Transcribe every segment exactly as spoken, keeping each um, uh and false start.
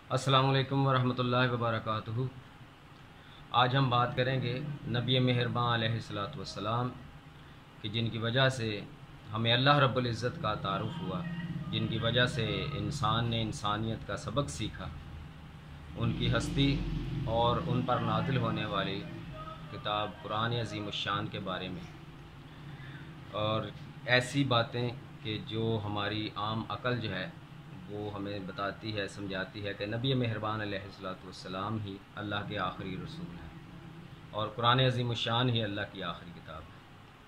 السلام علیکم ورحمۃ اللہ وبرکاتہ۔ آج ہم بات کریں گے نبی مہرباں علیہ الصلاۃ والسلام کہ جن کی وجہ سے ہمیں اللہ رب العزت کا تعارف ہوا، جن کی وجہ سے انسان نے انسانیت کا سبق سیکھا، ان کی ہستی اور ان پر نازل ہونے والی کتاب قرآن عظیم الشان کے بارے میں، اور ایسی باتیں کہ جو ہماری عام عقل جو ہے وہ ہمیں بتاتی ہے، سمجھاتی ہے کہ نبی مہربان علیہ الصلاۃ والسلام ہی اللہ کے آخری رسول ہیں اور قرآن عظیم الشان ہی اللہ کی آخری کتاب ہے۔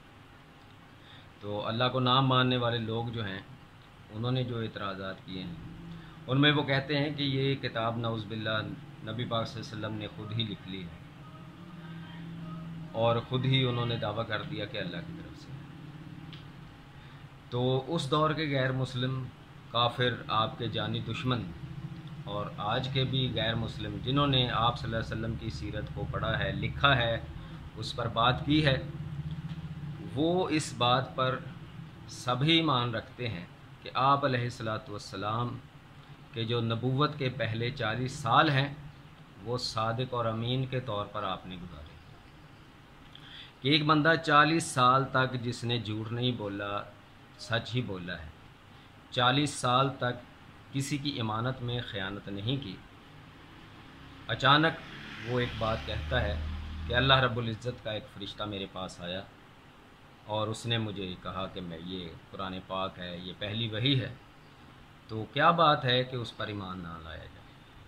تو اللہ کو نام ماننے والے لوگ جو ہیں انہوں نے جو اعتراضات کیے ہیں ان میں وہ کہتے ہیں کہ یہ کتاب نعوذ باللہ نبی پاک صلی اللہ علیہ وسلم نے خود ہی لکھ لی ہے اور خود ہی انہوں نے دعویٰ کر دیا کہ اللہ کی طرف سے۔ تو اس دور کے غیر مسلم کافر، آپ کے جانی دشمن، اور آج کے بھی غیر مسلم جنہوں نے آپ صلی اللہ علیہ وسلم کی سیرت کو پڑھا ہے، لکھا ہے، اس پر بات کی ہے، وہ اس بات پر سبھی ایمان رکھتے ہیں کہ آپ علیہ الصلاۃ والسلام کے جو نبوت کے پہلے چالیس سال ہیں وہ صادق اور امین کے طور پر آپ نے گزارے، کہ ایک بندہ چالیس سال تک جس نے جھوٹ نہیں بولا، سچ ہی بولا ہے، چالیس سال تک کسی کی امانت میں خیانت نہیں کی، اچانک وہ ایک بات کہتا ہے کہ اللہ رب العزت کا ایک فرشتہ میرے پاس آیا اور اس نے مجھے کہا کہ میں یہ قرآن پاک ہے، یہ پہلی وحی ہے، تو کیا بات ہے کہ اس پر ایمان نہ لایا جائے۔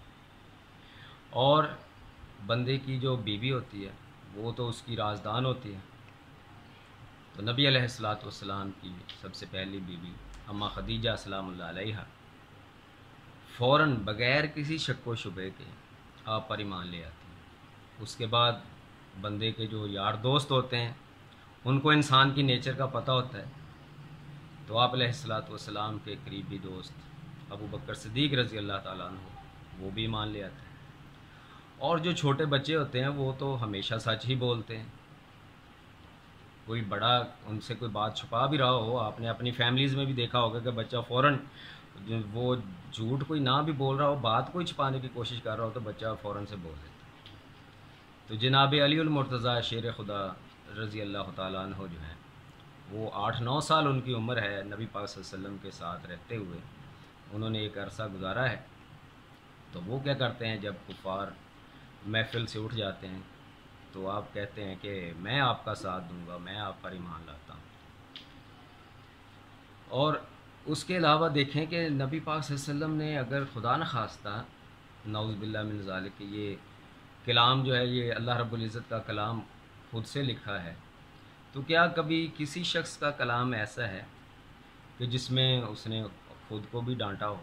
اور بندے کی جو بیوی ہوتی ہے وہ تو اس کی رازدان ہوتی ہے، تو نبی علیہ الصلاۃ والسلام کی سب سے پہلی بیوی اماں خدیجہ سلام اللہ علیہا فوراً بغیر کسی شک و شبہ کے آپ پر ایمان لے آتی ہیں۔ اس کے بعد بندے کے جو یار دوست ہوتے ہیں ان کو انسان کی نیچر کا پتہ ہوتا ہے، تو آپ علیہ الصلاۃ والسلام کے قریبی دوست ابو بکر صدیق رضی اللہ تعالیٰ عنہ وہ بھی ایمان لے آتے ہیں، اور جو چھوٹے بچے ہوتے ہیں وہ تو ہمیشہ سچ ہی بولتے ہیں، کوئی بڑا ان سے کوئی بات چھپا بھی رہا ہو، آپ نے اپنی فیملیز میں بھی دیکھا ہوگا کہ بچہ فوراً وہ جھوٹ کوئی نہ بھی بول رہا ہو، بات کوئی چھپانے کی کوشش کر رہا ہو تو بچہ فوراً سے بول دیتا ہے۔ تو جناب علی المرتضیٰ شیر خدا رضی اللہ تعالیٰ عنہ جو ہیں وہ آٹھ نو سال ان کی عمر ہے، نبی پاک صلی اللہ علیہ وسلم کے ساتھ رہتے ہوئے انہوں نے ایک عرصہ گزارا ہے، تو وہ کیا کرتے ہیں جب کفار محفل سے اٹھ جاتے ہیں تو آپ کہتے ہیں کہ میں آپ کا ساتھ دوں گا، میں آپ پر ایمان لاتا ہوں۔ اور اس کے علاوہ دیکھیں کہ نبی پاک صلی اللہ علیہ وسلم نے اگر خدا نخواستہ نعوذ باللہ من ذالک کہ یہ کلام جو ہے یہ اللہ رب العزت کا کلام خود سے لکھا ہے، تو کیا کبھی کسی شخص کا کلام ایسا ہے کہ جس میں اس نے خود کو بھی ڈانٹا ہو؟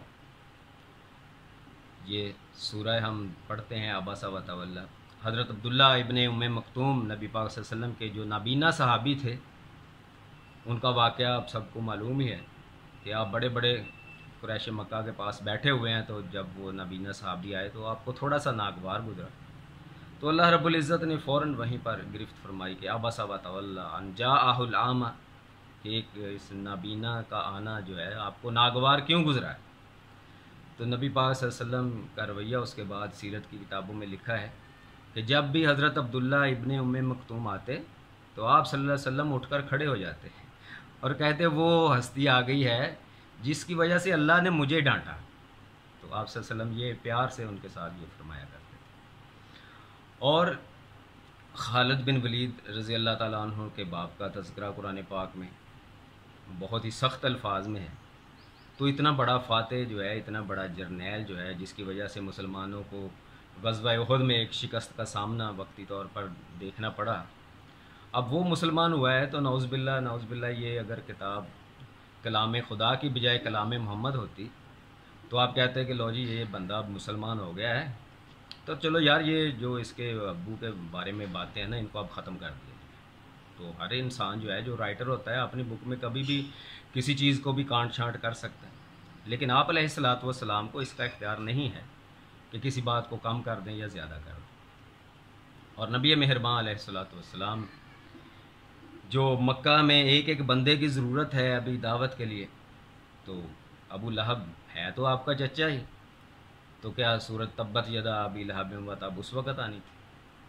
یہ سورہ ہم پڑھتے ہیں عبس و تولی، حضرت عبداللہ ابن ام مکتوم نبی پاک صلی اللہ علیہ وسلم کے جو نابینا صحابی تھے، ان کا واقعہ آپ سب کو معلوم ہی ہے کہ آپ بڑے بڑے قریش مکہ کے پاس بیٹھے ہوئے ہیں، تو جب وہ نابینا صحابی آئے تو آپ کو تھوڑا سا ناگوار گزرا، تو اللہ رب العزت نے فوراً وہیں پر گرفت فرمائی کہ عبس و تولی ان جاءہ الاعمی، کہ ایک اس نابینا کا آنا جو ہے آپ کو ناگوار کیوں گزرا ہے؟ تو نبی پاک صلی اللہ علیہ وسلم کا رویہ اس کے بعد سیرت کی کتابوں میں لکھا ہے کہ جب بھی حضرت عبداللہ ابن ام مکتوم آتے تو آپ صلی اللہ علیہ وسلم اٹھ کر کھڑے ہو جاتے اور کہتے وہ ہستی آ گئی ہے جس کی وجہ سے اللہ نے مجھے ڈانٹا، تو آپ صلی اللہ علیہ وسلم یہ پیار سے ان کے ساتھ یہ فرمایا کرتے تھے۔ اور خالد بن ولید رضی اللہ تعالیٰ عنہ کے باپ کا تذکرہ قرآن پاک میں بہت ہی سخت الفاظ میں ہے، تو اتنا بڑا فاتح جو ہے، اتنا بڑا جرنیل جو ہے، جس کی وجہ سے مسلمانوں کو غزوہ احد میں ایک شکست کا سامنا وقتی طور پر دیکھنا پڑا، اب وہ مسلمان ہوا ہے، تو نعوذ باللہ نعوذ باللہ یہ اگر کتاب کلام خدا کی بجائے کلام محمد ہوتی تو آپ کہتے ہیں کہ لو جی یہ بندہ اب مسلمان ہو گیا ہے، تو چلو یار یہ جو اس کے ابو کے بارے میں باتیں ہیں نا ان کو اب ختم کر دیا۔ تو ہر انسان جو ہے جو رائٹر ہوتا ہے اپنی بک میں کبھی بھی کسی چیز کو بھی کانٹ چھانٹ کر سکتا ہے، لیکن آپ علیہ الصلاۃ والسلام کو اس کا اختیار نہیں ہے کہ کسی بات کو کم کر دیں یا زیادہ کر دیں۔ اور نبی مہرباں علیہ الصلاۃ والسلام جو مکہ میں ایک ایک بندے کی ضرورت ہے ابھی دعوت کے لیے، تو ابو لہب ہے تو آپ کا چچا ہی، تو کیا صورت تبت یدا ابی لہب و تب اس وقت آنی تھی؟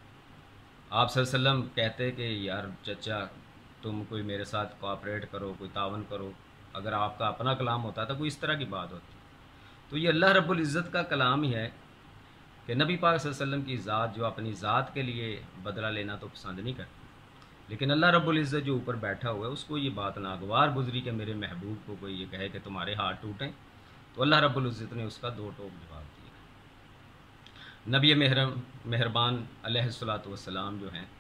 آپ صلی اللہ علیہ وسلم کہتے کہ یار چچا تم کوئی میرے ساتھ کوآپریٹ کرو، کوئی تعاون کرو، اگر آپ کا اپنا کلام ہوتا تو کوئی اس طرح کی بات ہوتی۔ تو یہ اللہ رب العزت کا کلام ہی ہے کہ نبی پاک صلی اللہ علیہ وسلم کی ذات جو اپنی ذات کے لیے بدلہ لینا تو پسند نہیں کرتی، لیکن اللہ رب العزت جو اوپر بیٹھا ہوا ہے اس کو یہ بات ناگوار گزری کہ میرے محبوب کو کوئی یہ کہے کہ تمہارے ہاتھ ٹوٹیں، تو اللہ رب العزت نے اس کا دو ٹوک جواب دیا۔ نبی مہرم مہربان علیہ الصلوۃ والسلام جو ہیں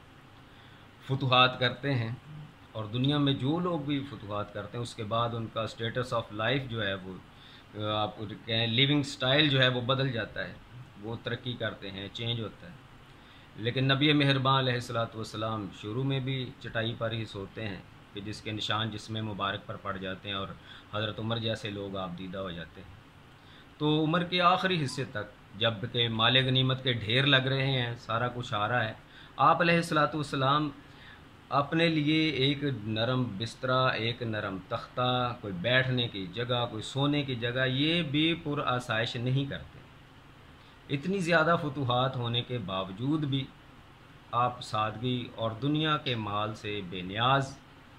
فتوحات کرتے ہیں، اور دنیا میں جو لوگ بھی فتوحات کرتے ہیں اس کے بعد ان کا اسٹیٹس آف لائف جو ہے وہ آپ کہیں لیونگ سٹائل جو ہے وہ بدل جاتا ہے، وہ ترقی کرتے ہیں، چینج ہوتا ہے۔ لیکن نبی مہربان علیہ الصلوۃ والسلام شروع میں بھی چٹائی پر ہی سوتے ہیں کہ جس کے نشان جسم مبارک پر پڑ جاتے ہیں، اور حضرت عمر جیسے لوگ آپ دیدہ ہو جاتے ہیں۔ تو عمر کے آخری حصے تک جب کہ مال غنیمت کے ڈھیر لگ رہے ہیں، سارا کچھ آ رہا ہے، آپ علیہ الصلوۃ والسلام اپنے لیے ایک نرم بسترا، ایک نرم تختہ، کوئی بیٹھنے کی جگہ، کوئی سونے کی جگہ، یہ بھی پر آسائش نہیں کرتے۔ اتنی زیادہ فتوحات ہونے کے باوجود بھی آپ سادگی اور دنیا کے مال سے بے نیاز،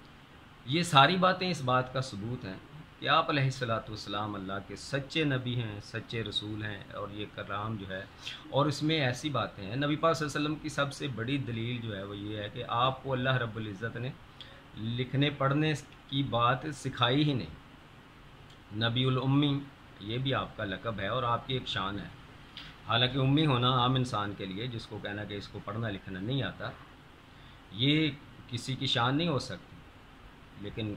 یہ ساری باتیں اس بات کا ثبوت ہیں کہ آپ علیہ الصلوۃ والسلام اللہ کے سچے نبی ہیں، سچے رسول ہیں، اور یہ کلام جو ہے، اور اس میں ایسی باتیں ہیں۔ نبی پاک صلی اللہ علیہ وسلم کی سب سے بڑی دلیل جو ہے وہ یہ ہے کہ آپ کو اللہ رب العزت نے لکھنے پڑھنے کی بات سکھائی ہی نہیں۔ نبی الامی یہ بھی آپ کا لقب ہے اور آپ کی ایک شان ہے۔ حالانکہ امی ہونا عام انسان کے لیے، جس کو کہنا کہ اس کو پڑھنا لکھنا نہیں آتا، یہ کسی کی شان نہیں ہو سکتی، لیکن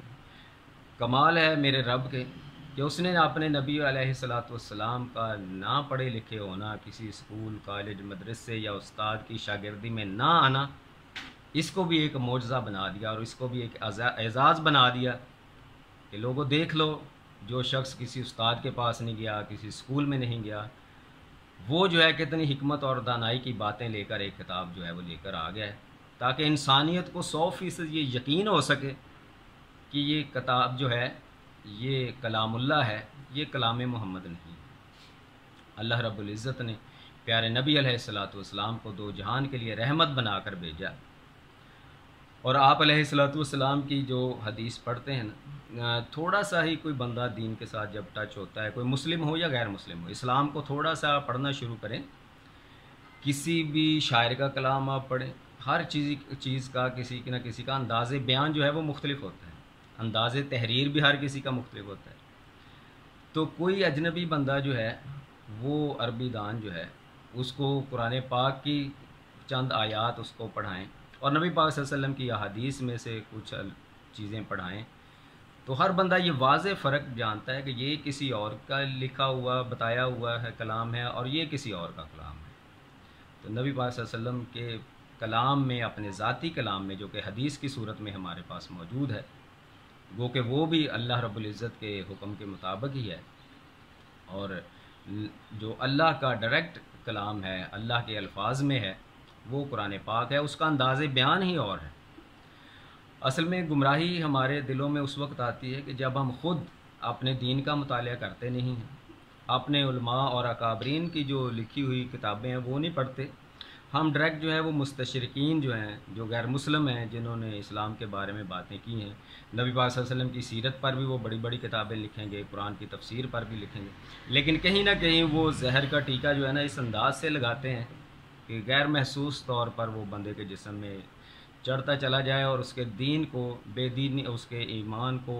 کمال ہے میرے رب کے کہ اس نے اپنے نبی علیہ الصلوۃ والسلام کا نہ پڑھے لکھے ہونا، کسی اسکول، کالج، مدرسے یا استاد کی شاگردی میں نہ آنا، اس کو بھی ایک معجزہ بنا دیا، اور اس کو بھی ایک اعزاز بنا دیا کہ لوگوں دیکھ لو، جو شخص کسی استاد کے پاس نہیں گیا، کسی اسکول میں نہیں گیا، وہ جو ہے کتنی حکمت اور دانائی کی باتیں لے کر ایک کتاب جو ہے وہ لے کر آ گیا ہے، تاکہ انسانیت کو سو فیصد یہ یقین ہو سکے کہ یہ کتاب جو ہے یہ کلام اللہ ہے، یہ کلام محمد نہیں۔ اللہ رب العزت نے پیارے نبی علیہ الصلوۃ والسلام کو دو جہان کے لیے رحمت بنا کر بھیجا، اور آپ علیہ الصلوۃ والسلام کی جو حدیث پڑھتے ہیں نا، تھوڑا سا ہی کوئی بندہ دین کے ساتھ جب ٹچ ہوتا ہے، کوئی مسلم ہو یا غیر مسلم ہو، اسلام کو تھوڑا سا پڑھنا شروع کریں، کسی بھی شاعر کا کلام آپ پڑھیں، ہر چیز چیز کا کسی نہ کسی کا انداز بیان جو ہے وہ مختلف ہوتا ہے، انداز تحریر بھی ہر کسی کا مختلف ہوتا ہے۔ تو کوئی اجنبی بندہ جو ہے وہ عربی دان جو ہے اس کو قرآن پاک کی چند آیات اس کو پڑھائیں، اور نبی پاک صلی اللہ علیہ وسلم کی احادیث میں سے کچھ چیزیں پڑھائیں، تو ہر بندہ یہ واضح فرق جانتا ہے کہ یہ کسی اور کا لکھا ہوا بتایا ہوا ہے کلام ہے، اور یہ کسی اور کا کلام ہے۔ تو نبی پاک صلی اللہ علیہ وسلم کے کلام میں، اپنے ذاتی کلام میں، جو کہ حدیث کی صورت میں ہمارے پاس موجود ہے، گو کہ وہ بھی اللہ رب العزت کے حکم کے مطابق ہی ہے، اور جو اللہ کا ڈائریکٹ کلام ہے، اللہ کے الفاظ میں ہے، وہ قرآن پاک ہے، اس کا انداز بیان ہی اور ہے۔ اصل میں گمراہی ہمارے دلوں میں اس وقت آتی ہے کہ جب ہم خود اپنے دین کا مطالعہ کرتے نہیں ہیں، اپنے علماء اور اکابرین کی جو لکھی ہوئی کتابیں ہیں وہ نہیں پڑھتے، ہم ڈائریکٹ جو ہے وہ مستشرقین جو ہیں، جو غیر مسلم ہیں، جنہوں نے اسلام کے بارے میں باتیں کی ہیں، نبی پاک صلی اللہ علیہ وسلم کی سیرت پر بھی وہ بڑی بڑی کتابیں لکھیں گے، قرآن کی تفسیر پر بھی لکھیں گے، لیکن کہیں نہ کہیں وہ زہر کا ٹیکہ جو ہے نا اس انداز سے لگاتے ہیں کہ غیر محسوس طور پر وہ بندے کے جسم میں چڑھتا چلا جائے، اور اس کے دین کو، بے دینی، اس کے ایمان کو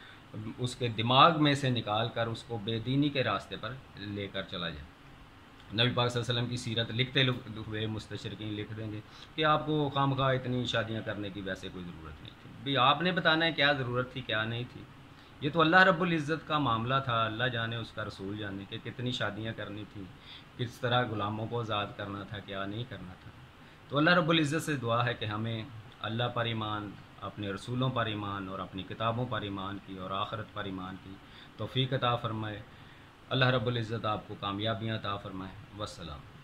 اس کے دماغ میں سے نکال کر اس کو بے دینی کے راستے پر لے کر چلا جائے۔ نبی پاک صلی اللہ علیہ وسلم کی سیرت لکھتے ہوئے مستشرقین لکھ دیں گے کہ آپ کو خام خواہ اتنی شادیاں کرنے کی ویسے کوئی ضرورت نہیں تھی، بھی آپ نے بتانا ہے کیا ضرورت تھی کیا نہیں تھی، یہ تو اللہ رب العزت کا معاملہ تھا، اللہ جانے، اس کا رسول جانے کہ کتنی شادیاں کرنی تھیں، کس طرح غلاموں کو آزاد کرنا تھا، کیا نہیں کرنا تھا۔ تو اللہ رب العزت سے دعا ہے کہ ہمیں اللہ پر ایمان، اپنے رسولوں پر ایمان، اور اپنی کتابوں پر ایمان کی، اور آخرت پر ایمان کی توفیق عطا فرمائے۔ اللہ رب العزت آپ کو کامیابیاں عطا فرمائے۔ والسلام۔